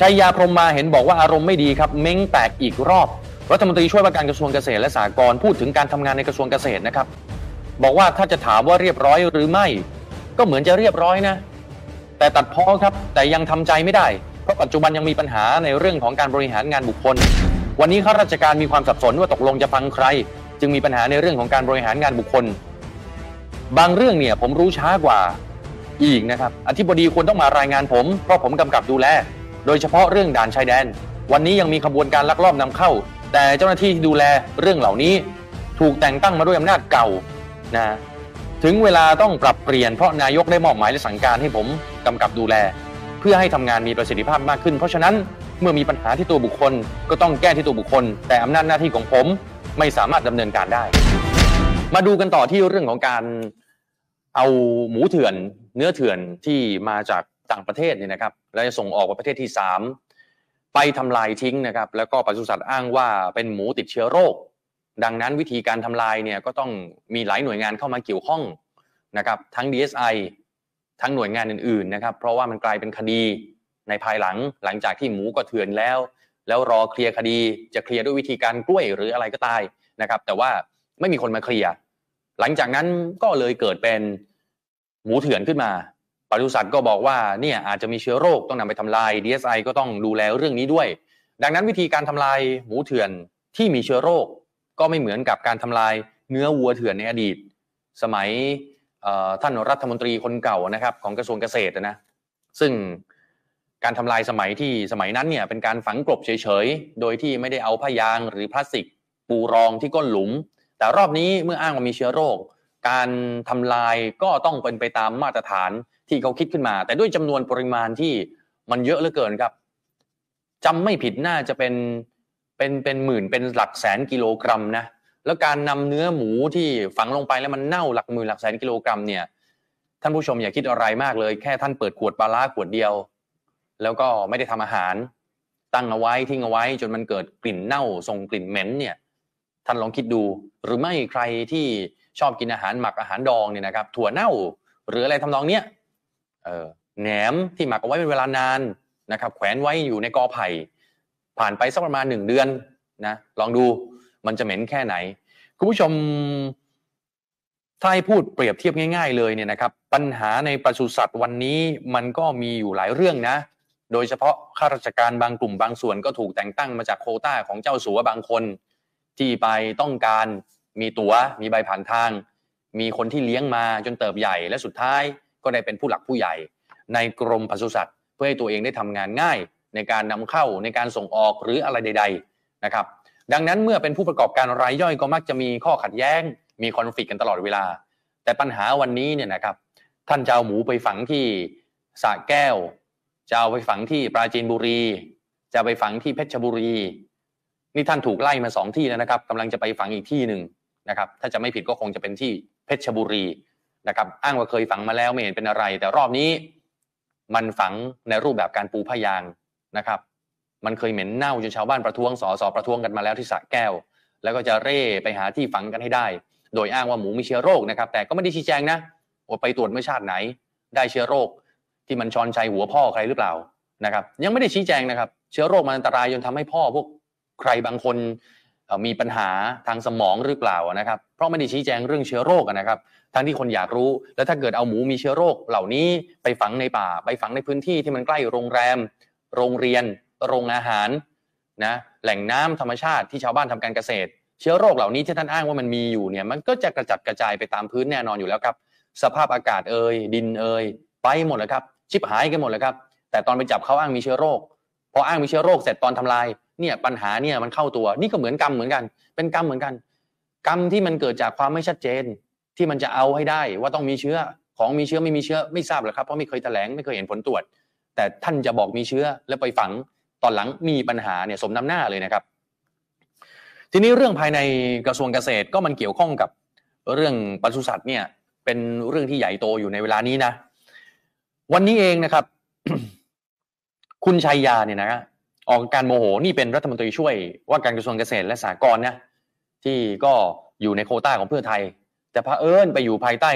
ชัยยาพรหมมาเห็นบอกว่าอารมณ์ไม่ดีครับเม้งแตกอีกรอบรัฐมนตรีช่วยว่าการกระทรวงเกษตรและสหกรณ์พูดถึงการทำงานในกระทรวงเกษตรนะครับบอกว่าถ้าจะถามว่าเรียบร้อยหรือไม่ก็เหมือนจะเรียบร้อยนะแต่ตัดพ้อครับแต่ยังทำใจไม่ได้เพราะปัจจุบันยังมีปัญหาในเรื่องของการบริหารงานบุคคลวันนี้ข้าราชการมีความสับสนว่าตกลงจะฟังใครจึงมีปัญหาในเรื่องของการบริหารงานบุคคลบางเรื่องเนี่ยผมรู้ช้ากว่าอีกนะครับอธิบดีควรต้องมารายงานผมเพราะผมกำกับดูแลโดยเฉพาะเรื่องด่านชายแดนวันนี้ยังมีขบวนการลักลอบนำเข้าแต่เจ้าหน้าที่ที่ดูแลเรื่องเหล่านี้ถูกแต่งตั้งมาด้วยอำนาจเก่านะถึงเวลาต้องปรับเปลี่ยนเพราะนายกได้มอบหมายและสั่งการให้ผมกำกับดูแลเพื่อให้ทำงานมีประสิทธิภาพมากขึ้นเพราะฉะนั้นเมื่อมีปัญหาที่ตัวบุคคลก็ต้องแก้ที่ตัวบุคคลแต่อำนาจหน้าที่ของผมไม่สามารถดำเนินการได้มาดูกันต่อที่เรื่องของการเอาหมูเถื่อนเนื้อเถื่อนที่มาจากต่างประเทศเนี่ยนะครับแล้วจะส่งออกไปประเทศที่3ไปทำลายทิ้งนะครับแล้วก็ปศุสัตว์อ้างว่าเป็นหมูติดเชื้อโรคดังนั้นวิธีการทำลายเนี่ยก็ต้องมีหลายหน่วยงานเข้ามาเกี่ยวข้องนะครับทั้ง DSI ทั้งหน่วยงานอื่นๆนะครับเพราะว่ามันกลายเป็นคดีในภายหลังจากที่หมูก็เถื่อนแล้วรอเคลียร์คดีจะเคลียร์ด้วยวิธีการกล้วยหรืออะไรก็ตายนะครับแต่ว่าไม่มีคนมาเคลียร์หลังจากนั้นก็เลยเกิดเป็นหมูเถื่อนขึ้นมาปศุสัตว์ก็บอกว่าเนี่ยอาจจะมีเชื้อโรคต้องนำไปทำลาย DSI ก็ต้องดูแลเรื่องนี้ด้วยดังนั้นวิธีการทำลายหมูเถื่อนที่มีเชื้อโรคก็ไม่เหมือนกับการทำลายเนื้อวัวเถื่อนในอดีตสมัยท่านรัฐมนตรีคนเก่านะครับของกระทรวงเกษตรนะซึ่งการทำลายสมัยนั้นเนี่ยเป็นการฝังกลบเฉยๆโดยที่ไม่ได้เอาผ้ายางหรือพลาสติกปูรองที่ก้นหลุมแต่รอบนี้เมื่ออ้างว่ามีเชื้อโรคการทำลายก็ต้องเป็นไปตามมาตรฐานที่เขาคิดขึ้นมาแต่ด้วยจำนวนปริมาณที่มันเยอะเหลือเกินครับจำไม่ผิดน่าจะเป็นหมื่นเป็นหลักแสนกิโลกรัมนะแล้วการนำเนื้อหมูที่ฝังลงไปแล้วมันเน่าหลักหมื่นหลักแสนกิโลกรัมเนี่ยท่านผู้ชมอย่าคิดอะไรมากเลยแค่ท่านเปิดขวดปลาร้าขวดเดียวแล้วก็ไม่ได้ทำอาหารตั้งเอาไว้ทิ้งเอาไว้จนมันเกิดกลิ่นเน่าส่งกลิ่นเหม็นเนี่ยท่านลองคิดดูหรือไม่ใครที่ชอบกินอาหารหมักอาหารดองเนี่ยนะครับถั่วเน่าหรืออะไรทำนองเนี้ยแหนมที่หมักเอาไว้เป็นเวลานานนะครับแขวนไว้อยู่ในกอไผ่ผ่านไปสักประมาณ1 เดือนนะลองดูมันจะเหม็นแค่ไหนคุณผู้ชมถ้าให้พูดเปรียบเทียบง่ายๆเลยเนี่ยนะครับปัญหาในปศุสัตว์วันนี้มันก็มีอยู่หลายเรื่องนะโดยเฉพาะข้าราชการบางกลุ่มบางส่วนก็ถูกแต่งตั้งมาจากโควต้าของเจ้าสัวบางคนที่ไปต้องการมีตั๋วมีใบผ่านทางมีคนที่เลี้ยงมาจนเติบใหญ่และสุดท้ายก็ได้เป็นผู้หลักผู้ใหญ่ในกรมปศุสัตว์เพื่อให้ตัวเองได้ทำงานง่ายในการนำเข้าในการส่งออกหรืออะไรใดๆนะครับดังนั้นเมื่อเป็นผู้ประกอบการรายย่อยก็มักจะมีข้อขัดแย้งมีคอนฟลิกต์กันตลอดเวลาแต่ปัญหาวันนี้เนี่ยนะครับท่านจะเอาหมูไปฝังที่สระแก้วจะเอาไปฝังที่ปราจีนบุรีจะไปฝังที่เพชรบุรีนี่ท่านถูกไล่มา2 ที่แล้วนะครับกำลังจะไปฝังอีกที่หนึ่งนะครับถ้าจะไม่ผิดก็คงจะเป็นที่เพชรบุรีนะครับอ้างว่าเคยฝังมาแล้วไม่เห็นเป็นอะไรแต่รอบนี้มันฝังในรูปแบบการปูผ้ายางนะครับมันเคยเหม็นเน่าจนชาวบ้านประท้วงสสประท้วงกันมาแล้วที่สระแก้วแล้วก็จะเร่ไปหาที่ฝังกันให้ได้โดยอ้างว่าหมูมีเชื้อโรคนะครับแต่ก็ไม่ได้ชี้แจงนะว่าไปตรวจเมื่อชาติไหนได้เชื้อโรคที่มันชอนชัยหัวพ่อใครหรือเปล่านะครับยังไม่ได้ชี้แจงนะครับเชื้อโรคมันอันตรายจนทำให้พ่อพวกใครบางคนมีปัญหาทางสมองหรือเปล่านะครับเพราะไม่ได้ชี้แจงเรื่องเชื้อโรคนะครับทั้งที่คนอยากรู้แล้วถ้าเกิดเอาหมูมีเชื้อโรคเหล่านี้ไปฝังในป่าไปฝังในพื้นที่ที่มันใกล้โรงแรมโรงเรียนโรงอาหารนะแหล่งน้ำธรรมชาติที่ชาวบ้านทำการเกษตรเชื้อโรคเหล่านี้ที่ท่านอ้างว่ามันมีอยู่เนี่ยมันก็จะกระจัดกระจายไปตามพื้นแน่นอนอยู่แล้วครับสภาพอากาศดินไปหมดแล้วครับชิบหายกันหมดแล้วครับแต่ตอนไปจับเขาอ้างมีเชื้อโรคพออ้างมีเชื้อโรคเสร็จตอนทำลายเนี่ยปัญหาเนี่ยมันเข้าตัวนี่ก็เหมือนกรรมเหมือนกันเป็นกรรมเหมือนกันกรรมที่มันเกิดจากความไม่ชัดเจนที่มันจะเอาให้ได้ว่าต้องมีเชื้อของมีเชื้อไม่มีเชื้อไม่ทราบหรอกครับเพราะไม่เคยแถลงไม่เคยเห็นผลตรวจแต่ท่านจะบอกมีเชื้อแล้วไปฝังตอนหลังมีปัญหาเนี่ยสมน้ำหน้าเลยนะครับทีนี้เรื่องภายในกระทรวงเกษตรก็มันเกี่ยวข้องกับเรื่องปศุสัตว์เนี่ยเป็นเรื่องที่ใหญ่โตอยู่ในเวลานี้นะวันนี้เองนะครับ คุณชัยยาเนี่ยนะออกการโมโหนี่เป็นรัฐมนตรีช่วยว่าการกระทรวงเกษตรและสหกรณ์นะที่ก็อยู่ในโควต้าของเพื่อไทยแต่เผอิญไปอยู่ภายใต้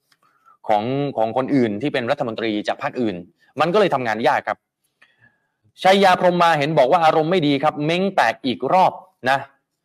ของคนอื่นที่เป็นรัฐมนตรีจากพรรคอื่นมันก็เลยทำงานยากครับชัยยาพรหมมาเห็นบอกว่าอารมณ์ไม่ดีครับเม้งแตกอีกรอบนะ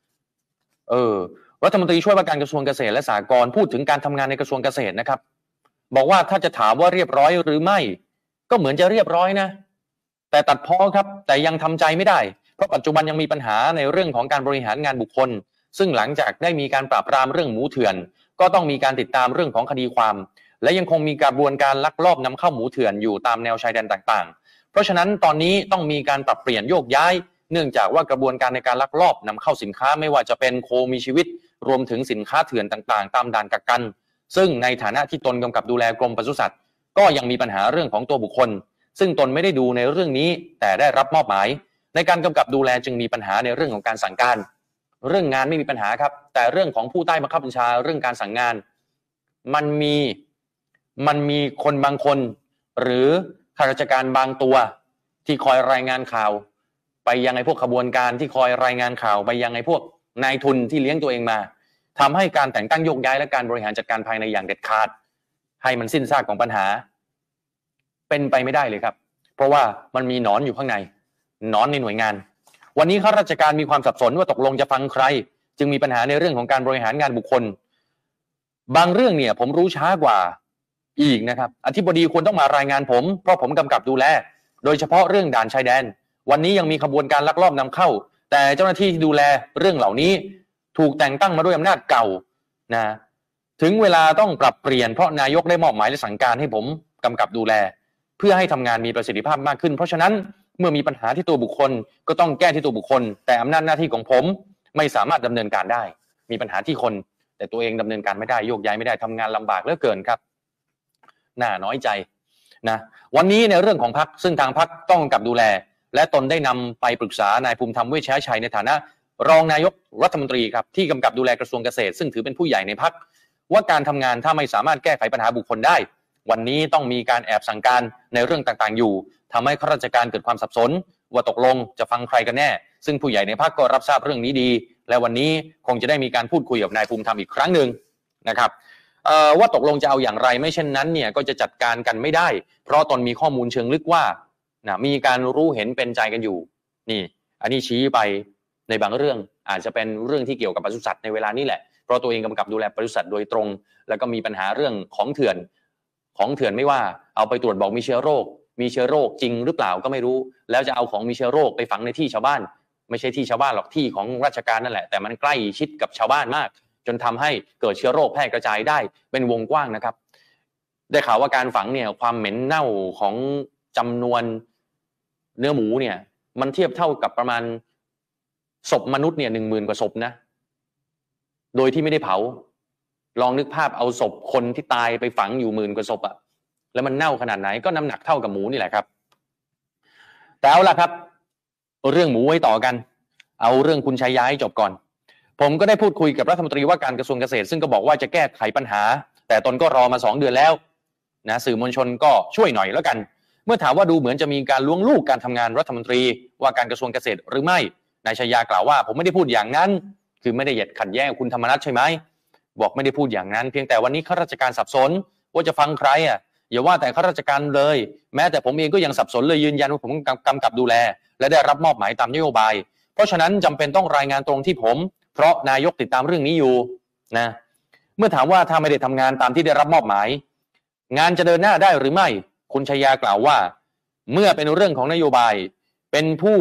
รัฐมนตรีช่วยว่าการกระทรวงเกษตรและสหกรณ์พูดถึงการทำงานในกระทรวงเกษตรนะครับบอกว่าถ้าจะถามว่าเรียบร้อยหรือไม่ก็เหมือนจะเรียบร้อยนะแต่ตัดพ้อครับแต่ยังทำใจไม่ได้เพราะปัจจุบันยังมีปัญหาในเรื่องของการบริหารงานบุคคลซึ่งหลังจากได้มีการปราบปรามเรื่องหมูเถื่อนก็ต้องมีการติดตามเรื่องของคดีความและยังคงมีกระบวนการลักลอบนำเข้าหมูเถื่อนอยู่ตามแนวชายแดนต่างๆเพราะฉะนั้นตอนนี้ต้องมีการปรับเปลี่ยนโยกย้ายเนื่องจากว่ากระบวนการในการลักลอบนำเข้าสินค้าไม่ว่าจะเป็นโคมีชีวิตรวมถึงสินค้าเถื่อนต่างๆตามด่านกักกันซึ่งในฐานะที่ตนกำกับดูแลกรมปศุสัตว์ก็ยังมีปัญหาเรื่องของตัวบุคคลซึ่งตนไม่ได้ดูในเรื่องนี้แต่ได้รับมอบหมายในการกำกับดูแลจึงมีปัญหาในเรื่องของการสั่งการเรื่องงานไม่มีปัญหาครับแต่เรื่องของผู้ใต้บังคับบัญชาเรื่องการสั่งงานมันมีคนบางคนหรือข้าราชการบางตัวที่คอยรายงานข่าวไปยังไอ้พวกขบวนการที่คอยรายงานข่าวไปยังไอ้พวกนายทุนที่เลี้ยงตัวเองมาทำให้การแต่งตั้งโยกย้ายและการบริหารจัดการภายในอย่างเด็ดขาดให้มันสิ้นซากของปัญหาเป็นไปไม่ได้เลยครับเพราะว่ามันมีหนอนอยู่ข้างในหนอนในหน่วยงานวันนี้ข้าราชการมีความสับสนว่าตกลงจะฟังใครจึงมีปัญหาในเรื่องของการบริหารงานบุคคลบางเรื่องเนี่ยผมรู้ช้ากว่าอีกนะครับอธิบดีควรต้องมารายงานผมเพราะผมกำกับดูแลโดยเฉพาะเรื่องด่านชายแดนวันนี้ยังมีขบวนการลักลอบนำเข้าแต่เจ้าหน้าที่ที่ดูแลเรื่องเหล่านี้ถูกแต่งตั้งมาด้วยอำนาจเก่านะถึงเวลาต้องปรับเปลี่ยนเพราะนายกได้มอบหมายและสั่งการให้ผมกำกับดูแลเพื่อให้ทำงานมีประสิทธิภาพมากขึ้นเพราะฉะนั้นเมื่อมีปัญหาที่ตัวบุคคลก็ต้องแก้ที่ตัวบุคคลแต่อำนาจหน้าที่ของผมไม่สามารถดำเนินการได้มีปัญหาที่คนแต่ตัวเองดำเนินการไม่ได้โยกย้ายไม่ได้ทำงานลำบากเหลือเกินครับน่าน้อยใจนะวันนี้ในเรื่องของพรรคซึ่งทางพรรคต้องกำกับดูแลและตนได้นำไปปรึกษานายภูมิธรรมเวชชชัยในฐานะรองนายกรัฐมนตรีครับที่กำกับดูแลกระทรวงเกษตรซึ่งถือเป็นผู้ใหญ่ในพรรคว่าการทำงานถ้าไม่สามารถแก้ไขปัญหาบุคคลได้วันนี้ต้องมีการแอบสั่งการในเรื่องต่างๆอยู่ทำให้ข้าราชการเกิดความสับสนว่าตกลงจะฟังใครกันแน่ซึ่งผู้ใหญ่ในพรรคก็รับทราบเรื่องนี้ดีและวันนี้คงจะได้มีการพูดคุยกับนายภูมิธรรมอีกครั้งหนึ่งนะครับว่าตกลงจะเอาอย่างไรไม่เช่นนั้นเนี่ยก็จะจัดการกันไม่ได้เพราะตนมีข้อมูลเชิงลึกว่ามีการรู้เห็นเป็นใจกันอยู่นี่อันนี้ชี้ไปในบางเรื่องอาจจะเป็นเรื่องที่เกี่ยวกับปศุสัตว์ในเวลานี้แหละเพราะตัวเองกำกับดูแลปศุสัตว์โดยตรงแล้วก็มีปัญหาเรื่องของเถื่อนไม่ว่าเอาไปตรวจบอกมีเชื้อโรคจริงหรือเปล่าก็ไม่รู้แล้วจะเอาของมีเชื้อโรคไปฝังในที่ชาวบ้านไม่ใช่ที่ชาวบ้านหรอกที่ของราชการนั่นแหละแต่มันใกล้ชิดกับชาวบ้านมากจนทำให้เกิดเชื้อโรคแพร่กระจายได้เป็นวงกว้างนะครับได้ข่าวว่าการฝังเนี่ยความเหม็นเน่าของจำนวนเนื้อหมูเนี่ยมันเทียบเท่ากับประมาณศพมนุษย์เนี่ย 10,000 กว่าศพนะโดยที่ไม่ได้เผาลองนึกภาพเอาศพคนที่ตายไปฝังอยู่10,000 กว่าศพอะแล้วมันเน่าขนาดไหนก็น้ำหนักเท่ากับหมูนี่แหละครับแต่เอาล่ะครับเรื่องหมูไว้ต่อกันเอาเรื่องคุณชัยยาให้จบก่อนผมก็ได้พูดคุยกับรัฐมนตรีว่าการกระทรวงเกษตรซึ่งก็บอกว่าจะแก้ไขปัญหาแต่ตนก็รอมา2 เดือนแล้วนะสื่อมวลชนก็ช่วยหน่อยแล้วกันเมื่อถามว่าดูเหมือนจะมีการล้วงลูกการทำงานรัฐมนตรีว่าการกระทรวงเกษตรหรือไม่นายชัยยากล่าวว่าผมไม่ได้พูดอย่างนั้นคือไม่ได้ขัดแย้งคุณธรรมนัสใช่ไหมบอกไม่ได้พูดอย่างนั้นเพียงแต่วันนี้ข้าราชการสับสนว่าจะฟังใครอย่าว่าแต่ข้าราชการเลยแม้แต่ผมเองก็ยังสับสนเลยยืนยันว่าผมกำกับดูแลและได้รับมอบหมายตามนโยบายเพราะฉะนั้นจำเป็นต้องรายงานตรงที่ผมเพราะนายกติดตามเรื่องนี้อยู่นะเมื่อถามว่าถ้าไม่ได้ทำงานตามที่ได้รับมอบหมายงานจะเดินหน้าได้หรือไม่คุณชัยยากล่าวว่าเมื่อเป็นเรื่องของนโยบายเป็นผู้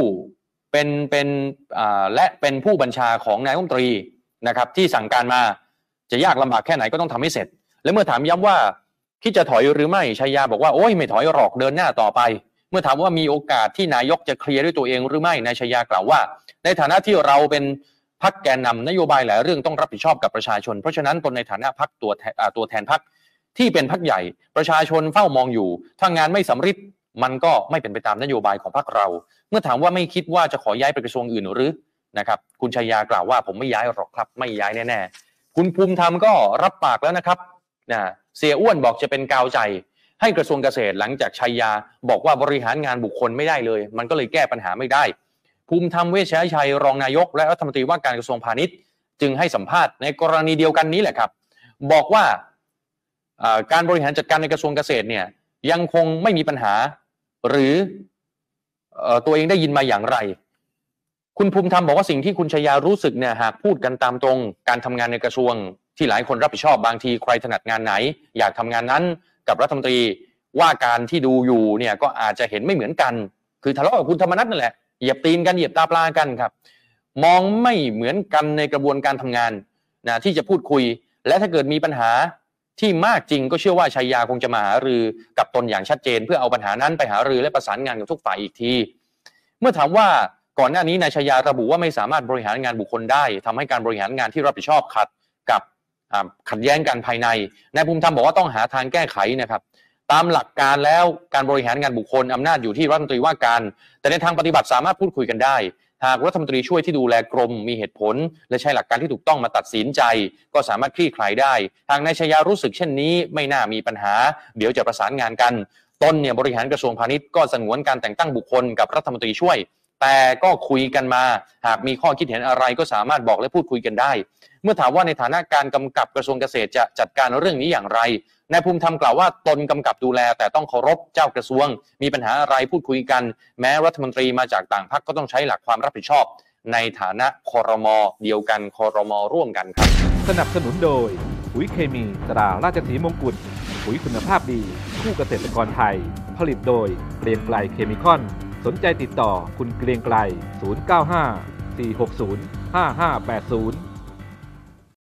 และเป็นผู้บัญชาของนายกรัฐมนตรีนะครับที่สั่งการมาจะยากลำบากแค่ไหนก็ต้องทำให้เสร็จและเมื่อถามย้ำว่าคิดจะถอยหรือไม่ชัยยาบอกว่าโอ้ยไม่ถอยหรอกเดินหน้าต่อไปเมื่อถามว่ามีโอกาสที่นายกจะเคลียร์ด้วยตัวเองหรือไม่นายชัยยากล่าวว่าในฐานะที่เราเป็นพรรคแกนนำนโยบายหลายเรื่องต้องรับผิดชอบกับประชาชนเพราะฉะนั้นตนในฐานะพรรคตัวแทนพรรคที่เป็นพรรคใหญ่ประชาชนเฝ้ามองอยู่ถ้างานไม่สำเร็จมันก็ไม่เป็นไปตามนโยบายของพรรคเราเมื่อถามว่าไม่คิดว่าจะขอย้ายไปกระทรวงอื่นหรือนะครับคุณชัยยากล่าวว่าผมไม่ย้ายหรอกครับไม่ย้ายแน่ๆคุณภูมิธรรมก็รับปากแล้วนะครับเสียอ้วนบอกจะเป็นกาวใจให้กระทรวงเกษตรหลังจากชัยยาบอกว่าบริหารงานบุคคลไม่ได้เลยมันก็เลยแก้ปัญหาไม่ได้ภูมิธรรมเวชชชัยรองนายกและรัฐมนตรีว่าการกระทรวงพาณิชย์จึงให้สัมภาษณ์ในกรณีเดียวกันนี้แหละครับบอกว่าการบริหารจัดการในกระทรวงเกษตรเนี่ยยังคงไม่มีปัญหาหรือตัวเองได้ยินมาอย่างไรคุณภูมิธรรมบอกว่าสิ่งที่คุณชยารู้สึกเนี่ยหากพูดกันตามตรงการทำงานในกระทรวงที่หลายคนรับผิดชอบบางทีใครถนัดงานไหนอยากทำงานนั้นกับรัฐมนตรีว่าการที่ดูอยู่เนี่ยก็อาจจะเห็นไม่เหมือนกันคือทะเลาะกับคุณธรรมนัสนั่นแหละเหยียบตีนกันเหยียบตาปลากันครับมองไม่เหมือนกันในกระบวนการทำงานนะที่จะพูดคุยและถ้าเกิดมีปัญหาที่มากจริงก็เชื่อว่าชัยยาคงจะมาหารือกับตนอย่างชัดเจนเพื่อเอาปัญหานั้นไปหารือและประสานงานกับทุกฝ่ายอีกทีเมื่อถามว่าก่อนหน้านี้นายชัยยาระบุว่าไม่สามารถบริหารงานบุคคลได้ทำให้การบริหารงานที่รับผิดชอบขัดแย้งกันภายในนายภูมิธรรมบอกว่าต้องหาทางแก้ไขนะครับตามหลักการแล้วการบริหารงานบุคคลอำนาจอยู่ที่รัฐมนตรีว่าการแต่ในทางปฏิบัติสามารถพูดคุยกันได้หากรัฐมนตรีช่วยที่ดูแลกรมมีเหตุผลและใช้หลักการที่ถูกต้องมาตัดสินใจก็สามารถคลี่คลายได้หากนายชัยยารู้สึกเช่นนี้ไม่น่ามีปัญหาเดี๋ยวจะประสานงานกันตนเนี่ยบริหารกระทรวงพาณิชย์ก็สงวนการแต่งตั้งบุคคลกับรัฐมนตรีช่วยแต่ก็คุยกันมาหากมีข้อคิดเห็นอะไรก็สามารถบอกและพูดคุยกันได้เมื่อถามว่าในฐานะการกำกับกระทรวงเกษตรจะจัดการเรื่องนี้อย่างไรนายภูมิธรรมกล่าวว่าตนกำกับดูแลแต่ต้องเคารพเจ้ากระทรวงมีปัญหาอะไรพูดคุยกันแม้รัฐมนตรีมาจากต่างพรรคก็ต้องใช้หลักความรับผิดชอบในฐานะครม.เดียวกันครม.ร่วมกันครับสนับสนุนโดยปุ๋ยเคมีตราราชสีมงกุฎปุ๋ยคุณภาพดีคู่เกษตรกรไทยผลิตโดยเกรียงไกรเคมีคอนสนใจติดต่อคุณเกรียงไกร095 460 5580